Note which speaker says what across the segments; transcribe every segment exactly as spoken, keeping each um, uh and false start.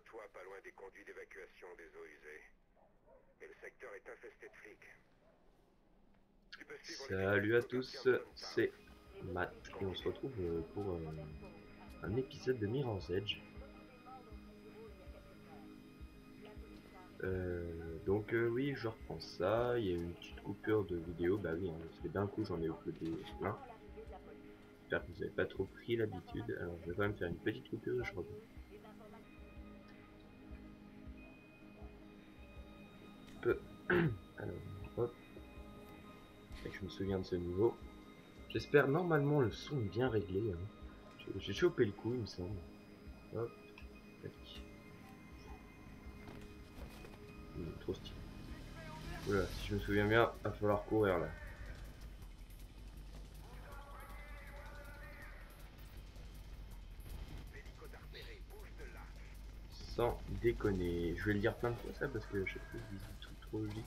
Speaker 1: toit pas loin des conduits d'évacuation des eaux usées. Et le secteur est infesté de flics. Tu peux suivre les
Speaker 2: Salut à
Speaker 1: vidéos
Speaker 2: tous,
Speaker 1: commerciales Zone
Speaker 2: c'est
Speaker 1: Power.
Speaker 2: Matt et on se retrouve euh, pour euh, un épisode de Mirror's Edge. Euh, donc euh, oui, je reprends ça, il y a eu une petite coupure de vidéo, bah oui, hein, parce que d'un coup j'en ai uploadé plein. J'espère que vous n'avez pas trop pris l'habitude, alors je vais quand même faire une petite coupure et je reviens. Peu. Alors, hop, et que je me souviens de ce niveau. J'espère normalement le son est bien réglé. Hein. J'ai chopé le coup, il me semble. Hop, tac. Il est trop stylé. Voilà, si je me souviens bien, il va falloir courir là.
Speaker 1: L'hélico t'a repéré, bouge de là.
Speaker 2: Sans déconner. Je vais le dire plein de fois ça parce que je sais que je dis des trucs trop logiques.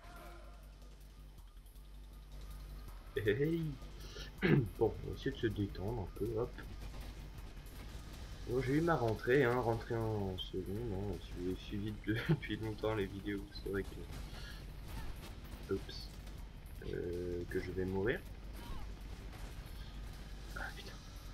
Speaker 2: Hey, hey. Bon, on va essayer de se détendre un peu, hop. Bon, j'ai eu ma rentrée, hein, rentrée en seconde. Hein. Si vous avez suivi depuis longtemps les vidéos, vous saurez que... Oups. Euh, que je vais mourir. Ah putain.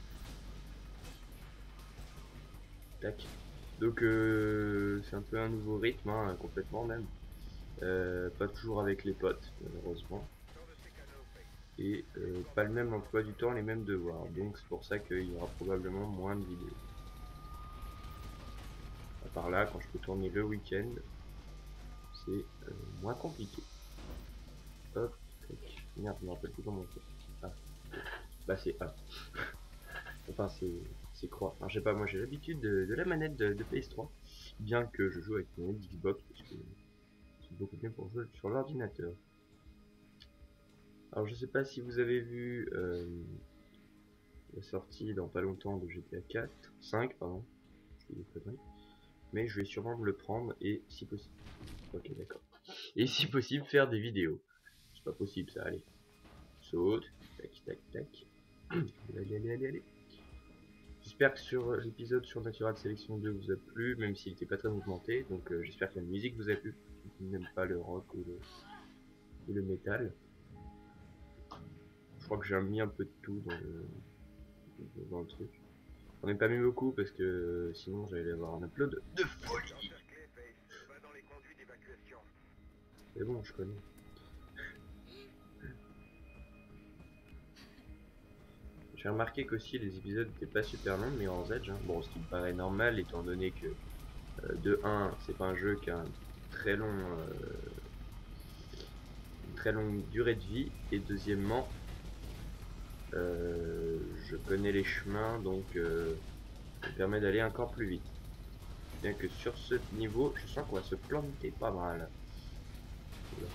Speaker 2: Tac. Donc euh, c'est un peu un nouveau rythme, hein, complètement même. Euh, pas toujours avec les potes, malheureusement. Et euh, pas le même emploi du temps, les mêmes devoirs. Donc c'est pour ça qu'il y aura probablement moins de vidéos. À part là, quand je peux tourner le week-end, c'est euh, moins compliqué. Hop, tac. Merde, je me rappelle plus comment on fait. Ah. Bah c'est A. Enfin c'est c'est croix. Alors je sais pas, moi j'ai l'habitude de, de la manette de, de P S trois. Bien que je joue avec une manette d'Xbox parce que c'est beaucoup mieux pour jouer sur l'ordinateur. Alors je sais pas si vous avez vu euh, la sortie dans pas longtemps de G T A quatre, cinq pardon, je dis des conneries, mais je vais sûrement me le prendre et si possible, ok d'accord, et si possible faire des vidéos. C'est pas possible ça, allez, saute, tac tac tac, allez allez allez allez. J'espère que sur l'épisode sur Natural Selection deux vous a plu, même s'il n'était pas très mouvementé, donc euh, j'espère que la musique vous a plu, même pas le rock ou le, ou le métal. Je crois que j'ai mis un peu de tout dans le, dans le truc. J'en ai pas mis beaucoup parce que sinon j'allais avoir un upload de folie.
Speaker 1: Va dans les conduits d'évacuation.
Speaker 2: C'est bon, je connais. J'ai remarqué qu'aussi les épisodes n'étaient pas super longs, mais en Edge, hein. Bon, ce qui me paraît normal étant donné que euh, de un, c'est pas un jeu qui a un très long, euh, une très longue durée de vie, et deuxièmement, euh, je connais les chemins, donc euh, ça me permet d'aller encore plus vite. Bien que sur ce niveau, je sens qu'on va se planter pas mal. Oula.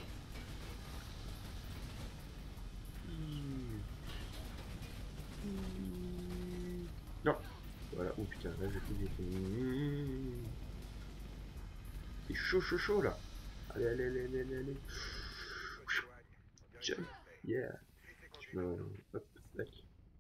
Speaker 2: Non. Voilà. Oh putain, là j'ai plus vite. C'est chaud chaud chaud là. Allez allez allez allez allez allez. Jump. Yeah. Je me... Hop, tac.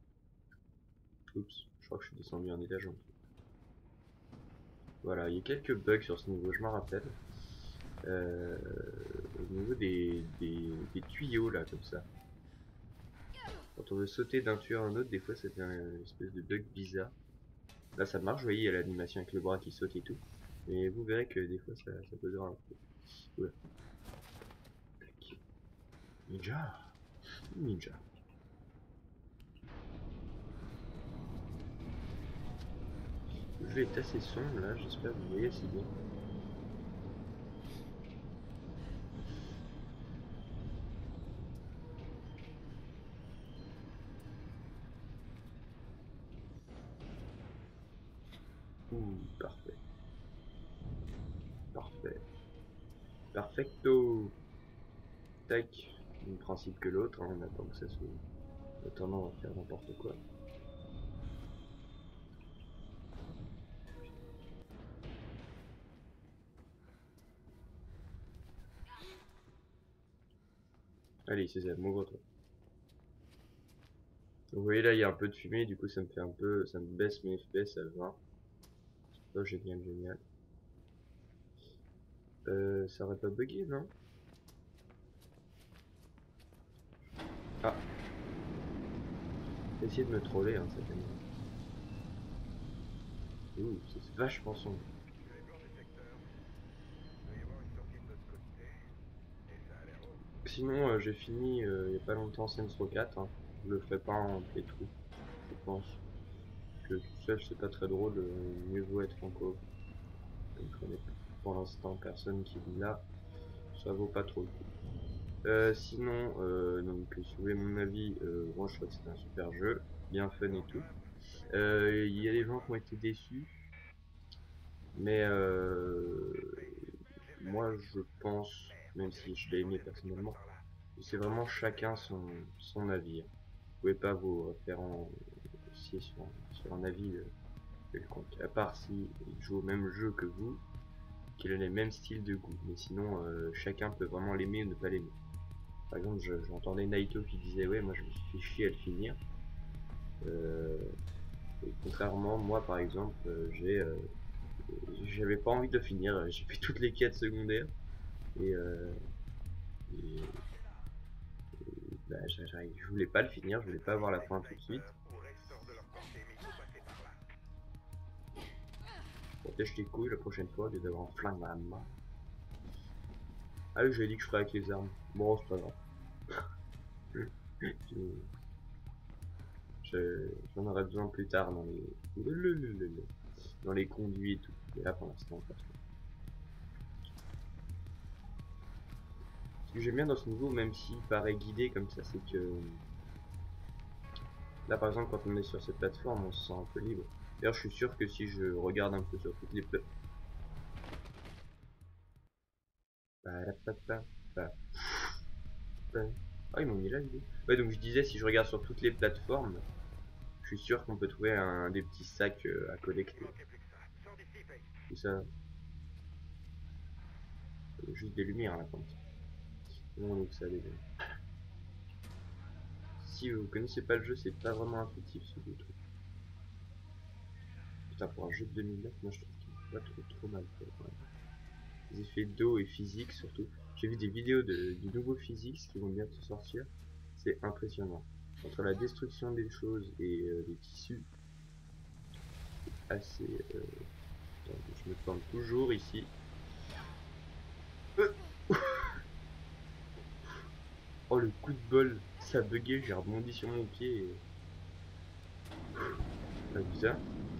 Speaker 2: Oups, je crois que je suis descendu un étage en dessous. Voilà, il y a quelques bugs sur ce niveau, je m'en rappelle. Euh, au niveau des, des, des tuyaux là, comme ça. Quand on veut sauter d'un tuyau à un autre, des fois ça fait une espèce de bug bizarre. Là ça marche, vous voyez, il y a l'animation avec le bras qui saute et tout. Mais vous verrez que des fois ça, ça peut durer un peu. Oula. Tac. Ninja. Ninja. Le jeu est assez sombre là, j'espère que vous voyez assez bien. Ouh, parfait. Parfait. Perfecto. Tac. Même principe que l'autre, hein, on attend que ça se... En attendant, on va faire n'importe quoi. Allez, c'est ça, m'ouvre-toi. Vous voyez là, il y a un peu de fumée, du coup ça me fait un peu... ça me baisse mes F P S à vingt. C'est pas génial, génial. Euh, ça aurait pas bugué, non? Ah. Essayez de me troller, hein, cette année. Ouh, c'est vachement sombre. Sinon, euh, j'ai fini euh, il y a pas longtemps Saints Row quatre. Hein. Je le ferai pas en playthrough, je pense. Que tout seul, c'est pas très drôle. Euh, mieux vaut être en coop. Donc, je connais pour l'instant personne qui vit là. Ça vaut pas trop le coup. Euh, sinon, euh, donc, si vous voulez mon avis, euh, moi je trouve que c'est un super jeu, bien fun et tout. Euh, Il y a des gens qui ont été déçus, mais euh, moi je pense, même si je l'ai aimé personnellement, que c'est vraiment chacun son, son avis. Vous pouvez pas vous faire en sur, sur un avis euh, quelconque, à part si il joue au même jeu que vous, qu'il a les mêmes styles de goût, mais sinon euh, chacun peut vraiment l'aimer ou ne pas l'aimer. Par exemple, j'entendais Naito qui disait ouais, moi je me suis fait chier à le finir. Euh, et contrairement, moi par exemple, euh, j'ai, euh, j'avais pas envie de le finir. J'ai fait toutes les quêtes secondaires et, euh, et, et bah, je voulais pas le finir, je voulais pas avoir la fin tout de suite. Protège tes couilles la prochaine fois, au lieu d'avoir un flingue dans la main. Ah oui, j'avais dit que je ferais avec les armes. Bon, c'est pas grave. J'en aurai besoin plus tard dans les dans les conduits et tout. Mais là pour l'instant pas trop. Ce que j'aime bien dans ce niveau, même s'il paraît guidé comme ça, c'est que là par exemple quand on est sur cette plateforme on se sent un peu libre. D'ailleurs je suis sûr que si je regarde un peu sur toutes les plateformes. Ah ils m'ont mis là vidéo. Ouais donc je disais si je regarde sur toutes les plateformes, je suis sûr qu'on peut trouver un des petits sacs euh, à collecter. Tout ça. Juste des lumières là comme ça. Non donc ça les... Si vous connaissez pas le jeu, c'est pas vraiment intuitif ce jeu. Putain, pour un jeu de deux mille neuf, moi je trouve qu'il est pas trop trop mal fait. Ouais. Les effets d'eau et physique surtout. J'ai vu des vidéos de, du nouveau physique qui vont bientôt sortir. C'est impressionnant. Entre la destruction des choses et euh, les tissus, c'est assez. Euh... Attends, je me plante toujours ici. Euh oh le coup de bol, ça a bugué, j'ai rebondi sur mon pied et... Pas bizarre.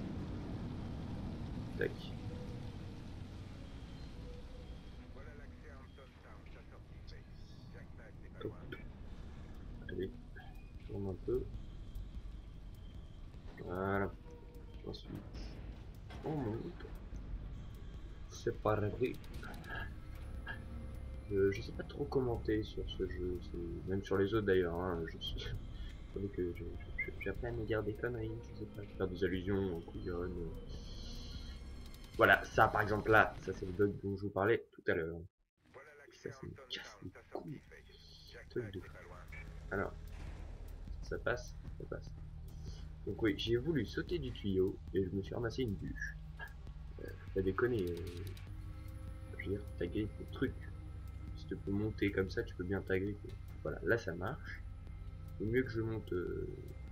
Speaker 2: Tac. Hop. Allez, je tourne un peu. Voilà. Ensuite, on monte. C'est pas vrai. Euh, je sais pas trop commenter sur ce jeu, même sur les autres d'ailleurs. Hein, je suis. que j'apprends à me dire des conneries, je sais pas, faire des allusions aux couillonnes. Voilà, ça par exemple là, ça c'est le bug dont je vous parlais tout à l'heure. Ça, ça me casse les couilles. Truc de... Alors, ça passe, ça passe. Donc oui, j'ai voulu sauter du tuyau et je me suis ramassé une bûche. Euh, faut pas déconner. Euh... Je veux dire, taguer le truc. Si tu peux monter comme ça, tu peux bien taguer. Voilà, là ça marche. Il vaut mieux que je monte euh...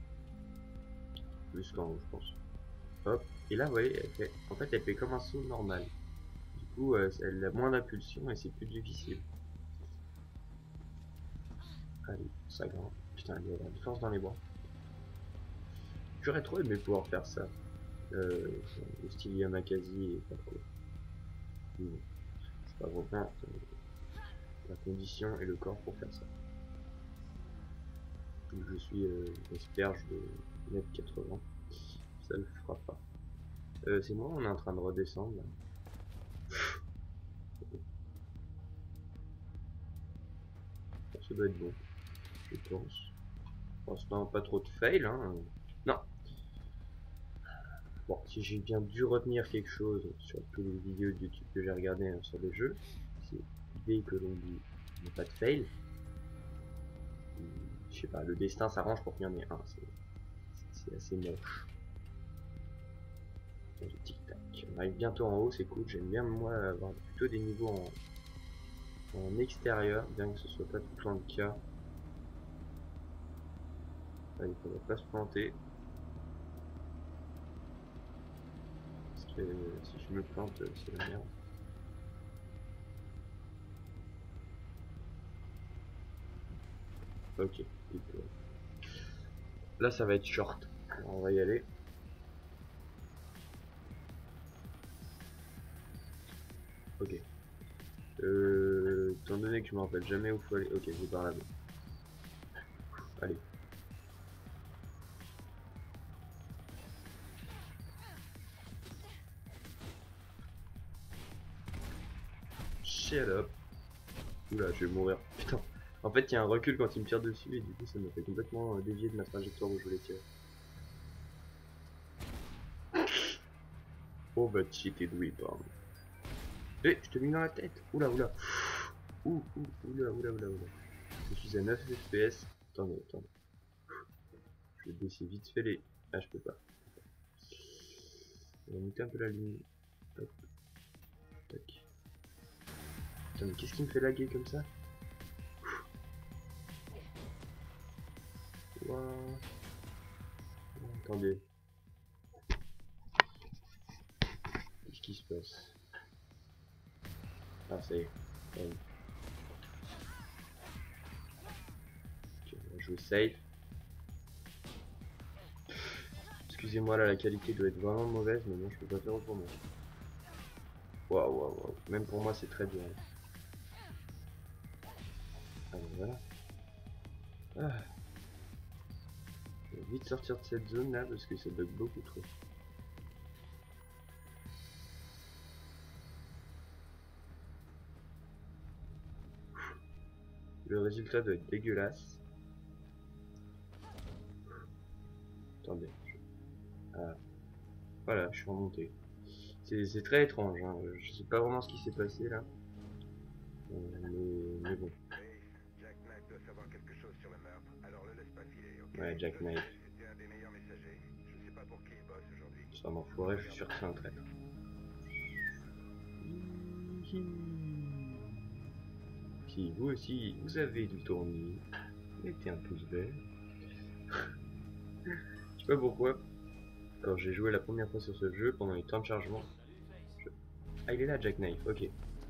Speaker 2: plus qu'en haut, je pense. Hop. Et là, vous voyez, elle fait... en fait, elle fait comme un saut normal. Du coup, euh, elle a moins d'impulsion et c'est plus difficile. Allez, ça grimpe. Putain, il y a la force dans les bois. J'aurais trop aimé pouvoir faire ça. Euh, le style Yamakasi et pas trop. Bon, c'est pas vraiment euh, la condition et le corps pour faire ça. Donc je suis euh, asperge de un mètre quatre-vingts. Ça le fera pas. Euh, c'est moi, on est en train de redescendre là. Ça doit être bon, je pense. Pour l'instant, pas trop de fail, hein. Non. Bon, si j'ai bien dû retenir quelque chose sur toutes les vidéos de YouTube que j'ai regardées hein, sur le jeu, c'est l'idée que l'on dit n'y a pas de fail. Je sais pas, le destin s'arrange pour qu'il y en ait un. C'est assez moche. Tic tac. On arrive bientôt en haut, c'est cool. J'aime bien moi avoir plutôt des niveaux en, en extérieur, bien que ce soit pas tout le temps le cas. Allez, il faudrait pas se planter. Parce que si je me plante, c'est la merde. Ok. Là, ça va être short. Alors, on va y aller. Ok. Euh, étant donné que je me rappelle jamais où faut aller. Ok, je vais par là-bas. Allez. Shut up. Oula, je vais mourir. Putain. En fait, il y a un recul quand il me tire dessus et du coup, ça me fait complètement dévier de ma trajectoire où je voulais tirer. Oh bah cheated oui, pardon. Eh, je te mets dans la tête. Oula, oula. Ouh, ouh, oula, oula, oula, oula. Je suis à neuf F P S. Attendez, attendez. Je vais baisser vite fait les... Ah, je peux pas. On va monter un peu la ligne. Hop. Tac. Putain, mais qu'est-ce qui me fait laguer comme ça? Wow. Attendez. Qu'est-ce qui se passe? Ah, ça y est. Ouais. Ok, on va jouer safe. Excusez-moi, là, la qualité doit être vraiment mauvaise, mais moi, je peux pas faire autrement. Waouh, waouh, waouh. Même pour moi, c'est très bien. Ah, voilà. Ah. Je vais vite sortir de cette zone là parce que ça bug beaucoup trop. Le résultat doit être dégueulasse. Attendez. Ah. Voilà, je suis remonté. C'est très étrange, hein. Je sais pas vraiment ce qui s'est passé là. Euh, mais, mais bon.
Speaker 1: Jack Knight doit savoir quelque chose sur le meurtre, alors le laisse pas filer, ok?
Speaker 2: Ouais, Jack Knight.
Speaker 1: C'était un des meilleurs messagers. Je sais pas pour qui il bosse aujourd'hui.
Speaker 2: Ça m'enfoirait, je suis sûr que c'est un traître. Si vous aussi, vous avez du tournis, mettez un pouce vert. Je sais pas pourquoi. Quand j'ai joué la première fois sur ce jeu, pendant les temps de chargement. Je... Ah, il est là, Jack Knife, ok.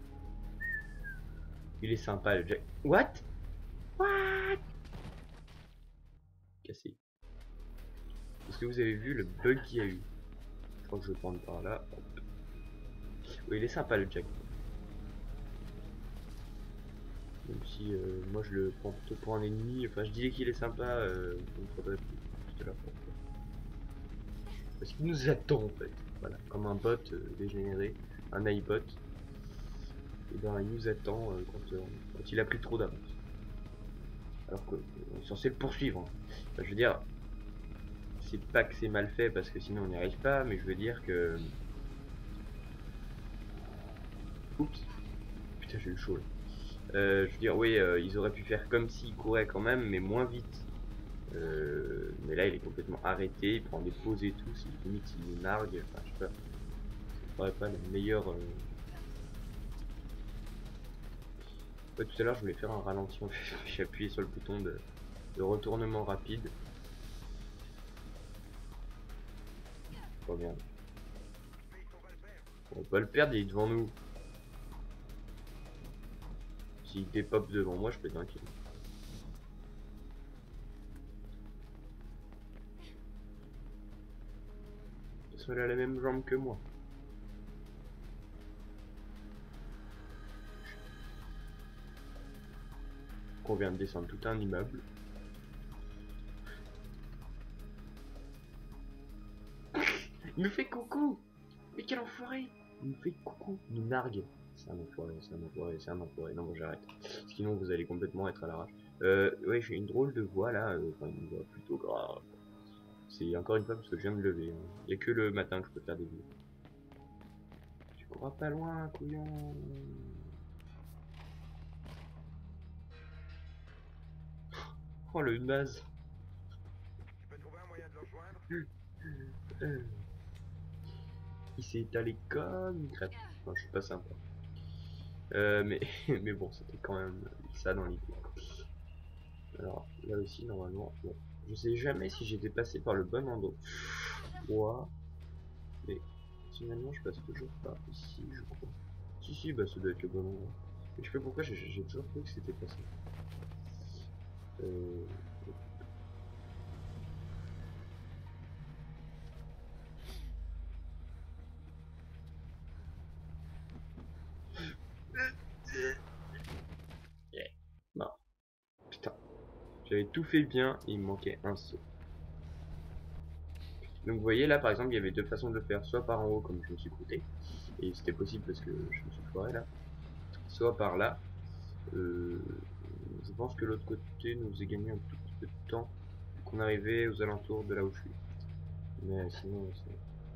Speaker 2: Il est sympa, le Jack. What? What? Cassé. Est-ce que vous avez vu le bug qu'il y a eu? Je crois que je vais prendre par là. Hop. Oui, il est sympa, le Jack. Même si euh, moi je le prends plutôt pour un ennemi. Enfin, je disais qu'il est sympa. Euh, il me faudrait plus. Parce qu'il nous attend en fait. Voilà, comme un bot euh, dégénéré, un iBot. Et ben il nous attend euh, quand, euh, quand il a pris trop d'avance. Alors qu'on est censé le poursuivre. Hein. Enfin, je veux dire, c'est pas que c'est mal fait parce que sinon on n'y arrive pas, mais je veux dire que. Oups. Putain, j'ai eu chaud là. Euh, je veux dire, oui, euh, ils auraient pu faire comme s'ils couraient quand même, mais moins vite. Euh, mais là, il est complètement arrêté, il prend des pauses et tout, si limite il nous nargue, enfin, je sais pas. Ça paraît pas le meilleur. Euh... Ouais, tout à l'heure, je voulais faire un ralenti, j'ai appuyé sur le bouton de, de retournement rapide. Pas bien. On va pas le perdre, il est devant nous. S'il dépop devant moi, je peux être inquiet. Il a la même jambe que moi. On vient de descendre tout un immeuble. Il me fait coucou. Mais quel enfoiré. Il me fait coucou. Il me nargue. C'est un enfoiré, c'est un enfoiré, c'est un enfoiré. Non, bon, j'arrête. Sinon, vous allez complètement être à l'arrache. Euh, ouais, j'ai une drôle de voix là. Euh, enfin, une voix plutôt grave. C'est encore une fois parce que je viens de me lever. Hein. Il n'y a que le matin que je peux faire des vidéos. Tu courras pas loin, couillon. Oh, le naze.
Speaker 1: Tu peux trouver un moyen de le rejoindre?
Speaker 2: il s'est étalé comme une crêpe. Enfin, je suis pas sympa. Euh, mais, mais bon, c'était quand même ça dans l'idée. Alors, là aussi, normalement, bon. Je sais jamais si j'étais passé par le bon endroit. Mais finalement, je passe toujours par ici, je crois. Si, si, bah ça doit être le bon endroit. Mais je sais pas pourquoi, j'ai toujours cru que c'était pas ça. Euh... Yeah. Non. Putain. J'avais tout fait bien, et il me manquait un saut. Donc vous voyez là par exemple il y avait deux façons de le faire, soit par en haut comme je me suis coûté, et c'était possible parce que je me suis foiré là, soit par là. Euh, je pense que l'autre côté nous faisait gagner un tout petit peu de temps qu'on arrivait aux alentours de là où je suis. Mais sinon c'est...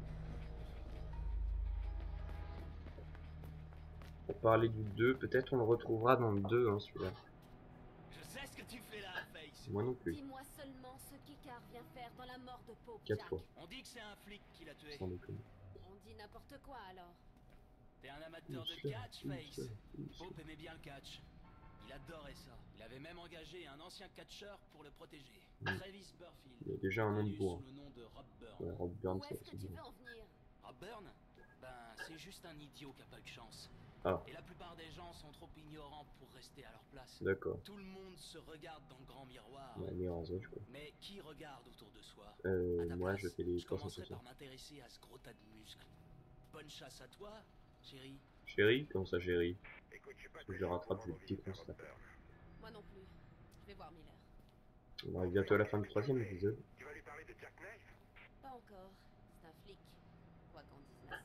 Speaker 2: Pour parler du deux, peut-être on le retrouvera dans le deux hein, celui-là.
Speaker 3: Je sais ce que tu fais là, Face.
Speaker 2: Moi non plus.
Speaker 4: Dis-moi seulement ce qu'Icar vient faire dans la mort de Pope
Speaker 2: Quatre
Speaker 4: Jack.
Speaker 2: fois.
Speaker 3: On dit que c'est un flic qui l'a tué.
Speaker 2: Sans déconner.
Speaker 4: On dit n'importe quoi alors.
Speaker 3: T'es un amateur de
Speaker 2: Une
Speaker 3: catch,
Speaker 2: seule,
Speaker 3: Face.
Speaker 2: une seule, une seule.
Speaker 3: Pope aimait bien le catch. Il adorait ça. Il avait même engagé un ancien catcheur pour le protéger.
Speaker 2: Mm.
Speaker 3: Travis Burfield.
Speaker 2: Il y a déjà un nom de
Speaker 3: connu
Speaker 2: bourre.
Speaker 3: sous le nom de Rob Burn.
Speaker 2: Ouais, Rob Burn,
Speaker 4: Où
Speaker 2: c'est
Speaker 4: est-ce que
Speaker 2: c'est
Speaker 4: tu
Speaker 2: bien.
Speaker 4: veux en venir?
Speaker 3: Rob Burn Ben, c'est juste un idiot qui a pas eu de chance.
Speaker 2: Ah,
Speaker 3: Et la plupart des gens sont trop ignorants pour rester à leur place.
Speaker 2: d'accord.
Speaker 3: Tout le monde se regarde dans le grand miroir.
Speaker 2: Ouais, Mirage, quoi.
Speaker 3: Mais qui regarde autour de soi?
Speaker 2: Euh,
Speaker 3: À ta
Speaker 2: moi
Speaker 3: place,
Speaker 2: je fais les
Speaker 3: je
Speaker 2: trois cent
Speaker 3: commencerai
Speaker 2: soixante.
Speaker 3: par m'intéresser à ce gros tas de muscles. Bonne chasse à toi, chérie.
Speaker 2: Chérie, comment ça chérie?
Speaker 1: Écoute, je suis pas
Speaker 2: Si je le
Speaker 1: très
Speaker 2: rattrape,
Speaker 1: chaud
Speaker 2: je
Speaker 1: pour
Speaker 2: le
Speaker 1: rendre visite à
Speaker 2: défonce là.
Speaker 1: Rob Burn.
Speaker 4: Moi non plus. Je vais voir Miller.
Speaker 2: On arrive bientôt à la fin du troisième épisode.
Speaker 1: Tu vas lui parler de Jack Knife?
Speaker 4: Pas encore. C'est un flic. Quoi qu'en dise ma sœur.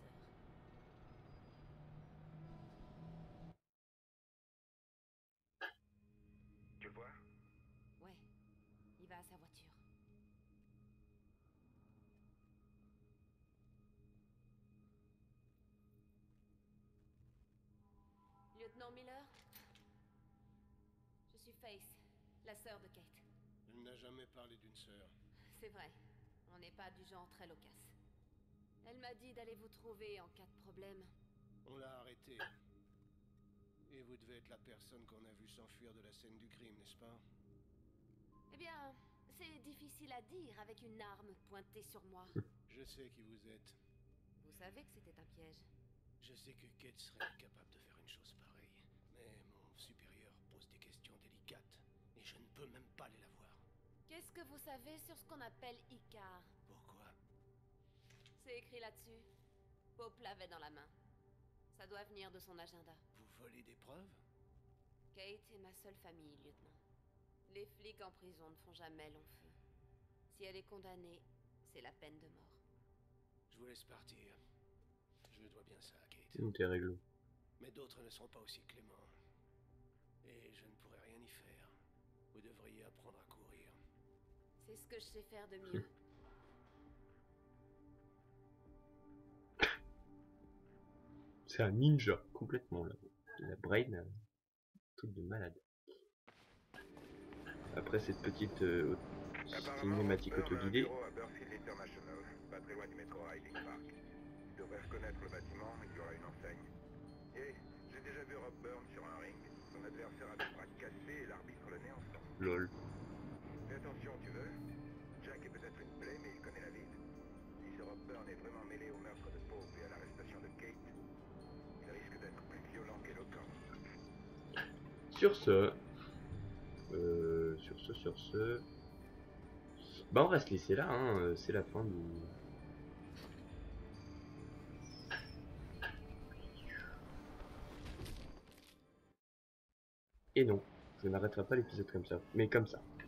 Speaker 1: Tu le vois?
Speaker 4: Ouais. Il va à sa voiture. Lieutenant Miller? Je suis Face, la sœur de Kate.
Speaker 5: Elle n'a jamais parlé d'une sœur.
Speaker 4: C'est vrai. On n'est pas du genre très loquace. Elle m'a dit d'aller vous trouver en cas de problème.
Speaker 5: On l'a arrêtée. Et vous devez être la personne qu'on a vue s'enfuir de la scène du crime, n'est-ce pas?
Speaker 4: Eh bien, c'est difficile à dire avec une arme pointée sur moi.
Speaker 5: Je sais qui vous êtes.
Speaker 4: Vous savez que c'était un piège.
Speaker 5: Je sais que Kate serait incapable de faire une chose pareille. Mais mon supérieur pose des questions délicates. Et je ne peux même pas aller la voir.
Speaker 4: Qu'est-ce que vous savez sur ce qu'on appelle Icar?
Speaker 5: Pourquoi?
Speaker 4: C'est écrit là-dessus. Pope l'avait dans la main. Ça doit venir de son agenda.
Speaker 5: Vous volez des preuves?
Speaker 4: Kate est ma seule famille, lieutenant. Les flics en prison ne font jamais long feu. Si elle est condamnée, c'est la peine de mort.
Speaker 5: Je vous laisse partir. Je dois bien ça à Kate.
Speaker 2: Hum, T'es réglo.
Speaker 5: Mais d'autres ne seront pas aussi cléments. Et je ne pourrai rien y faire. Vous devriez apprendre à courir.
Speaker 4: C'est ce que je sais faire de mieux.
Speaker 2: C'est un ninja, complètement là. La brain, euh, truc de malade. Après cette petite euh, cinématique autoguidée.
Speaker 1: Apparemment, Rob Burn a un bureau à Burfield International, pas très loin du métro Riding Park. Tu devrais reconnaître le bâtiment, il y aura une enseigne. Et j'ai déjà vu Rob Burn sur un ring. Son adversaire a des bras cassés et l'arbitre le nez en sang.
Speaker 2: Lol.
Speaker 1: Fais attention, tu veux. Jack est peut-être une plaie, mais il connaît la ville. Si ce Rob Burn est vraiment mêlé au meurtre de Pope et à l'arrestation de Kate, il risque d'être plus violent qu'éloquent.
Speaker 2: Sur ce, euh, sur ce, sur ce, bah on va se laisser là, hein. C'est la fin du. Et non, je n'arrêterai pas l'épisode comme ça, mais comme ça.